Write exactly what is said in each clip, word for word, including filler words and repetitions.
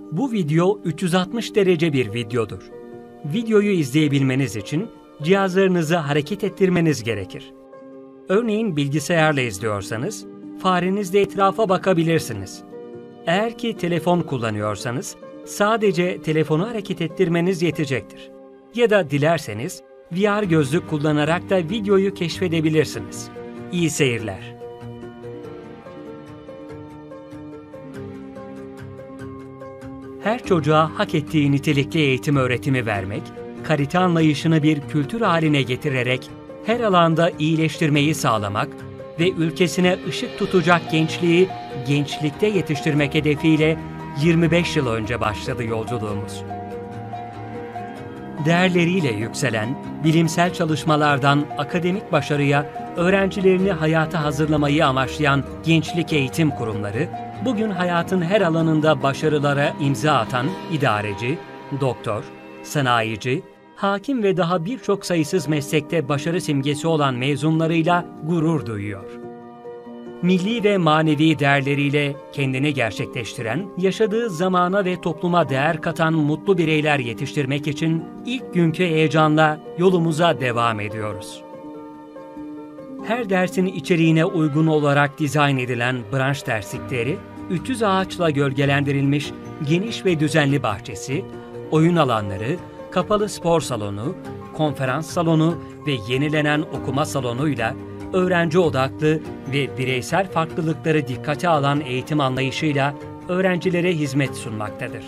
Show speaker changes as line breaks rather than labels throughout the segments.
Bu video üç yüz altmış derece bir videodur. Videoyu izleyebilmeniz için cihazlarınızı hareket ettirmeniz gerekir. Örneğin bilgisayarla izliyorsanız, farenizle etrafa bakabilirsiniz. Eğer ki telefon kullanıyorsanız, sadece telefonu hareket ettirmeniz yetecektir. Ya da dilerseniz, V R gözlük kullanarak da videoyu keşfedebilirsiniz. İyi seyirler. Her çocuğa hak ettiği nitelikli eğitim öğretimi vermek, kalite anlayışını bir kültür haline getirerek her alanda iyileştirmeyi sağlamak ve ülkesine ışık tutacak gençliği gençlikte yetiştirmek hedefiyle yirmi beş yıl önce başladı yolculuğumuz. Değerleriyle yükselen, bilimsel çalışmalardan akademik başarıya öğrencilerini hayata hazırlamayı amaçlayan gençlik eğitim kurumları, bugün hayatın her alanında başarılara imza atan idareci, doktor, sanayici, hakim ve daha birçok sayısız meslekte başarı simgesi olan mezunlarıyla gurur duyuyor. Milli ve manevi değerleriyle kendini gerçekleştiren, yaşadığı zamana ve topluma değer katan mutlu bireyler yetiştirmek için ilk günkü heyecanla yolumuza devam ediyoruz. Her dersin içeriğine uygun olarak dizayn edilen branş derslikleri, üç yüz ağaçla gölgelendirilmiş geniş ve düzenli bahçesi, oyun alanları, kapalı spor salonu, konferans salonu ve yenilenen okuma salonuyla öğrenci odaklı ve bireysel farklılıkları dikkate alan eğitim anlayışıyla öğrencilere hizmet sunmaktadır.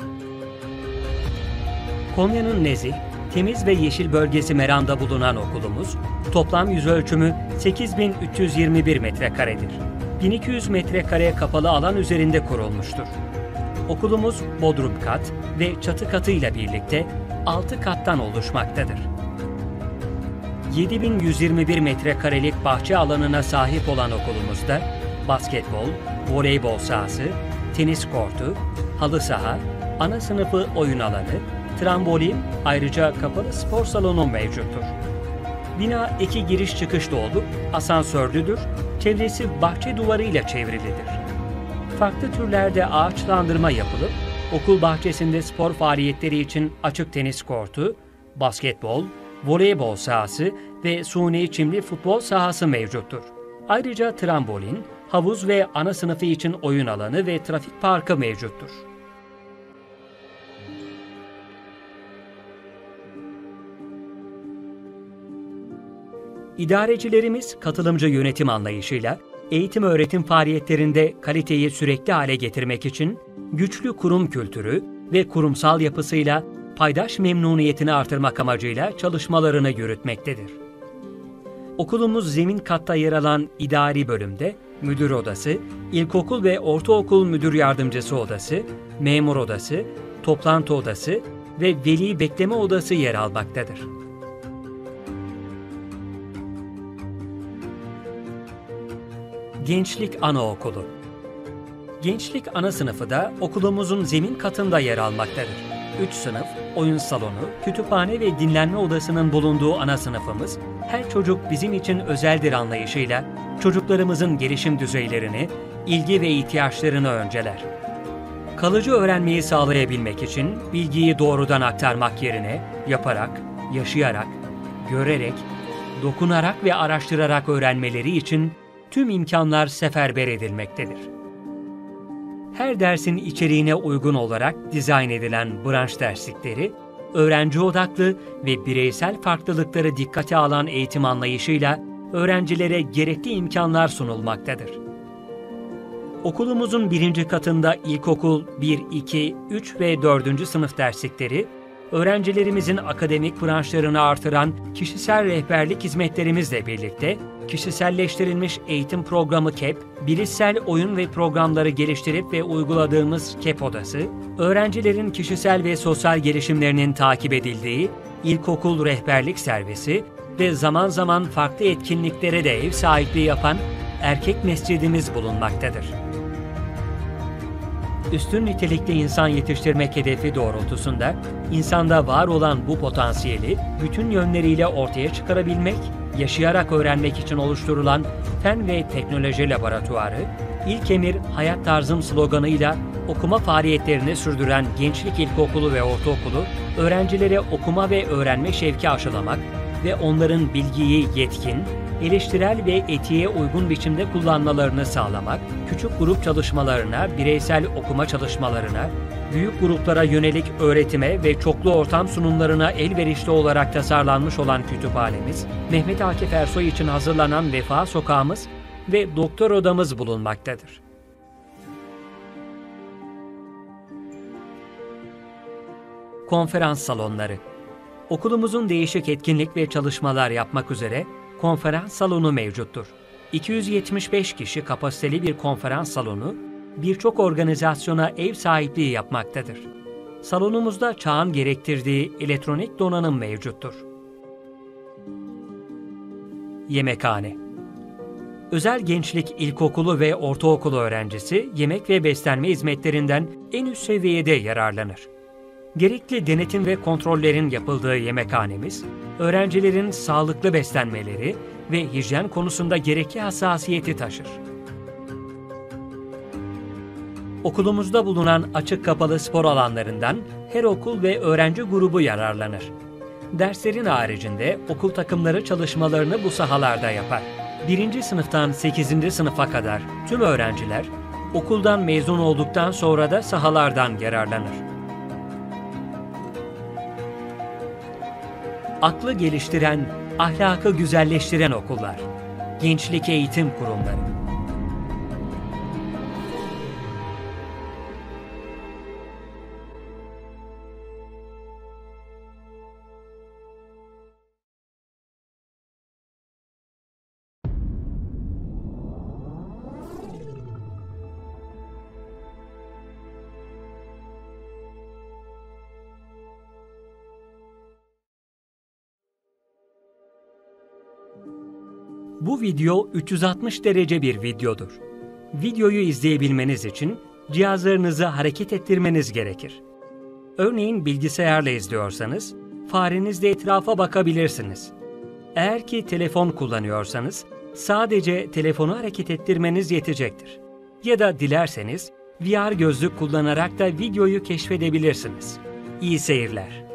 Konya'nın nezih, temiz ve yeşil bölgesi Meran'da bulunan okulumuz, toplam yüzölçümü sekiz bin üç yüz yirmi bir metrekaredir. bin iki yüz metrekare kapalı alan üzerinde kurulmuştur. Okulumuz bodrum kat ve çatı katıyla birlikte altı kattan oluşmaktadır. yedi bin yüz yirmi bir metrekarelik bahçe alanına sahip olan okulumuzda basketbol, voleybol sahası, tenis kortu, halı saha, ana sınıfı oyun alanı, trambolin, ayrıca kapalı spor salonu mevcuttur. Bina iki giriş çıkışlı olup asansörlüdür, çevresi bahçe duvarıyla çevrilidir. Farklı türlerde ağaçlandırma yapılıp okul bahçesinde spor faaliyetleri için açık tenis kortu, basketbol, voleybol sahası ve suni çimli futbol sahası mevcuttur. Ayrıca trambolin, havuz ve ana sınıfı için oyun alanı ve trafik parkı mevcuttur. İdarecilerimiz katılımcı yönetim anlayışıyla eğitim öğretim faaliyetlerinde kaliteyi sürekli hale getirmek için güçlü kurum kültürü ve kurumsal yapısıyla paydaş memnuniyetini artırmak amacıyla çalışmalarını yürütmektedir. Okulumuz zemin katta yer alan idari bölümde müdür odası, ilkokul ve ortaokul müdür yardımcısı odası, memur odası, toplantı odası ve veli bekleme odası yer almaktadır. Gençlik Anaokulu. Gençlik ana sınıfı da okulumuzun zemin katında yer almaktadır. Üç sınıf, oyun salonu, kütüphane ve dinlenme odasının bulunduğu ana sınıfımız, her çocuk bizim için özeldir anlayışıyla çocuklarımızın gelişim düzeylerini, ilgi ve ihtiyaçlarını önceler. Kalıcı öğrenmeyi sağlayabilmek için bilgiyi doğrudan aktarmak yerine yaparak, yaşayarak, görerek, dokunarak ve araştırarak öğrenmeleri için tüm imkanlar seferber edilmektedir. Her dersin içeriğine uygun olarak dizayn edilen branş derslikleri, öğrenci odaklı ve bireysel farklılıkları dikkate alan eğitim anlayışıyla öğrencilere gerekli imkanlar sunulmaktadır. Okulumuzun birinci katında ilkokul bir, iki, üç ve dördüncü sınıf derslikleri, öğrencilerimizin akademik branşlarını artıran kişisel rehberlik hizmetlerimizle birlikte kişiselleştirilmiş eğitim programı K E P, bilişsel oyun ve programları geliştirip ve uyguladığımız K E P odası, öğrencilerin kişisel ve sosyal gelişimlerinin takip edildiği ilkokul rehberlik servisi ve zaman zaman farklı etkinliklere de ev sahipliği yapan erkek mescidimiz bulunmaktadır. Üstün nitelikli insan yetiştirmek hedefi doğrultusunda insanda var olan bu potansiyeli bütün yönleriyle ortaya çıkarabilmek, yaşayarak öğrenmek için oluşturulan Fen ve Teknoloji Laboratuvarı, İlk Emir Hayat Tarzım sloganıyla okuma faaliyetlerini sürdüren Gençlik İlkokulu ve Ortaokulu, öğrencilere okuma ve öğrenme şevki aşılamak ve onların bilgiyi yetkin, eleştirel ve etiğe uygun biçimde kullanmalarını sağlamak, küçük grup çalışmalarına, bireysel okuma çalışmalarına, büyük gruplara yönelik öğretime ve çoklu ortam sunumlarına elverişli olarak tasarlanmış olan kütüphanemiz, Mehmet Akif Ersoy için hazırlanan Vefa Sokağımız ve Doktor Odamız bulunmaktadır. Konferans salonları. Okulumuzun değişik etkinlik ve çalışmalar yapmak üzere konferans salonu mevcuttur. iki yüz yetmiş beş kişi kapasiteli bir konferans salonu, birçok organizasyona ev sahipliği yapmaktadır. Salonumuzda çağın gerektirdiği elektronik donanım mevcuttur. Yemekhane. Özel Gençlik İlkokulu ve Ortaokulu öğrencisi yemek ve beslenme hizmetlerinden en üst seviyede yararlanır. Gerekli denetim ve kontrollerin yapıldığı yemekhanemiz, öğrencilerin sağlıklı beslenmeleri ve hijyen konusunda gerekli hassasiyeti taşır. Okulumuzda bulunan açık kapalı spor alanlarından her okul ve öğrenci grubu yararlanır. Derslerin haricinde okul takımları çalışmalarını bu sahalarda yapar. birinci sınıftan sekizinci sınıfa kadar tüm öğrenciler okuldan mezun olduktan sonra da sahalardan yararlanır. Aklı geliştiren, ahlakı güzelleştiren okullar, gençlik eğitim kurumları. Bu video üç yüz altmış derece bir videodur. Videoyu izleyebilmeniz için cihazlarınızı hareket ettirmeniz gerekir. Örneğin bilgisayarla izliyorsanız, farenizle etrafa bakabilirsiniz. Eğer ki telefon kullanıyorsanız, sadece telefonu hareket ettirmeniz yetecektir. Ya da dilerseniz, V R gözlük kullanarak da videoyu keşfedebilirsiniz. İyi seyirler.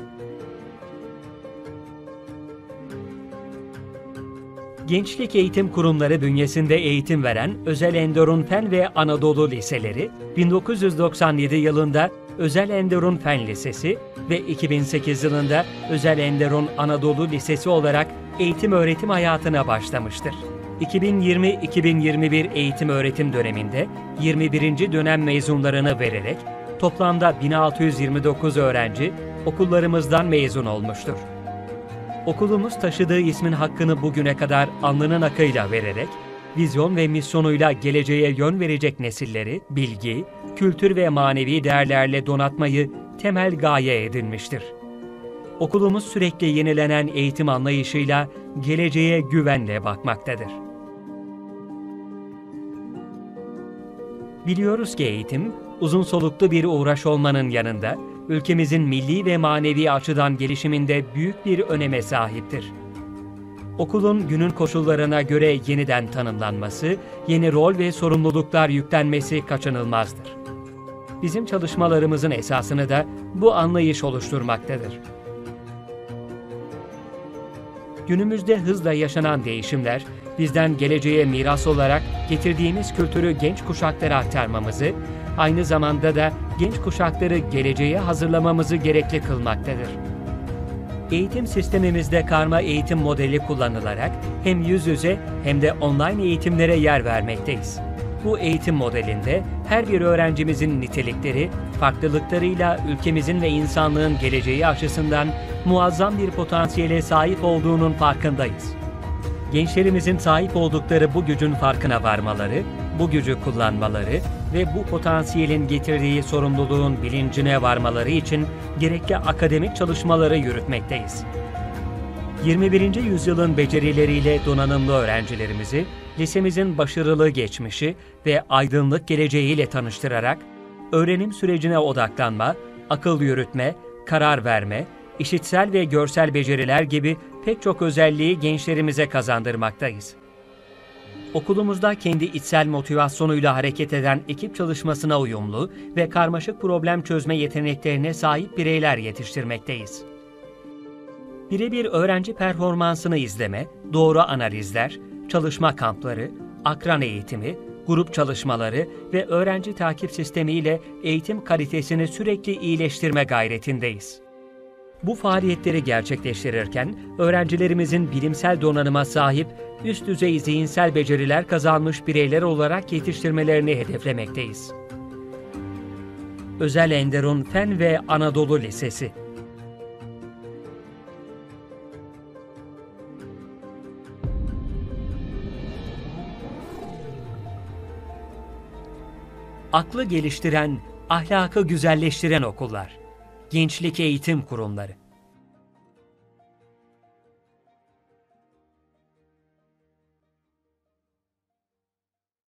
Gençlik Eğitim Kurumları bünyesinde eğitim veren Özel Enderun Fen ve Anadolu Liseleri, bin dokuz yüz doksan yedi yılında Özel Enderun Fen Lisesi ve iki bin sekiz yılında Özel Enderun Anadolu Lisesi olarak eğitim öğretim hayatına başlamıştır. iki bin yirmi iki bin yirmi bir eğitim öğretim döneminde yirmi birinci dönem mezunlarını vererek toplamda bin altı yüz yirmi dokuz öğrenci okullarımızdan mezun olmuştur. Okulumuz taşıdığı ismin hakkını bugüne kadar alnının akıyla vererek, vizyon ve misyonuyla geleceğe yön verecek nesilleri, bilgi, kültür ve manevi değerlerle donatmayı temel gaye edinmiştir. Okulumuz sürekli yenilenen eğitim anlayışıyla geleceğe güvenle bakmaktadır. Biliyoruz ki eğitim, uzun soluklu bir uğraş olmanın yanında, ülkemizin milli ve manevi açıdan gelişiminde büyük bir öneme sahiptir. Okulun günün koşullarına göre yeniden tanımlanması, yeni rol ve sorumluluklar yüklenmesi kaçınılmazdır. Bizim çalışmalarımızın esasını da bu anlayış oluşturmaktadır. Günümüzde hızla yaşanan değişimler, bizden geleceğe miras olarak getirdiğimiz kültürü genç kuşaklara aktarmamızı, aynı zamanda da genç kuşakları geleceğe hazırlamamızı gerekli kılmaktadır. Eğitim sistemimizde karma eğitim modeli kullanılarak hem yüz yüze hem de online eğitimlere yer vermekteyiz. Bu eğitim modelinde her bir öğrencimizin nitelikleri, farklılıklarıyla ülkemizin ve insanlığın geleceği açısından muazzam bir potansiyele sahip olduğunun farkındayız. Gençlerimizin sahip oldukları bu gücün farkına varmaları, bu gücü kullanmaları ve bu potansiyelin getirdiği sorumluluğun bilincine varmaları için gerekli akademik çalışmaları yürütmekteyiz. yirmi birinci yüzyılın becerileriyle donanımlı öğrencilerimizi lisemizin başarılı geçmişi ve aydınlık geleceğiyle tanıştırarak öğrenim sürecine odaklanma, akıl yürütme, karar verme, işitsel ve görsel beceriler gibi pek çok özelliği gençlerimize kazandırmaktayız. Okulumuzda kendi içsel motivasyonuyla hareket eden ekip çalışmasına uyumlu ve karmaşık problem çözme yeteneklerine sahip bireyler yetiştirmekteyiz. Birebir öğrenci performansını izleme, doğru analizler, çalışma kampları, akran eğitimi, grup çalışmaları ve öğrenci takip sistemiyle eğitim kalitesini sürekli iyileştirme gayretindeyiz. Bu faaliyetleri gerçekleştirirken öğrencilerimizin bilimsel donanıma sahip, üst düzey zihinsel beceriler kazanmış bireyler olarak yetiştirmelerini hedeflemekteyiz. Özel Enderun Fen ve Anadolu Lisesi. Aklı geliştiren, ahlakı güzelleştiren okullar. Gençlik eğitim kurumları.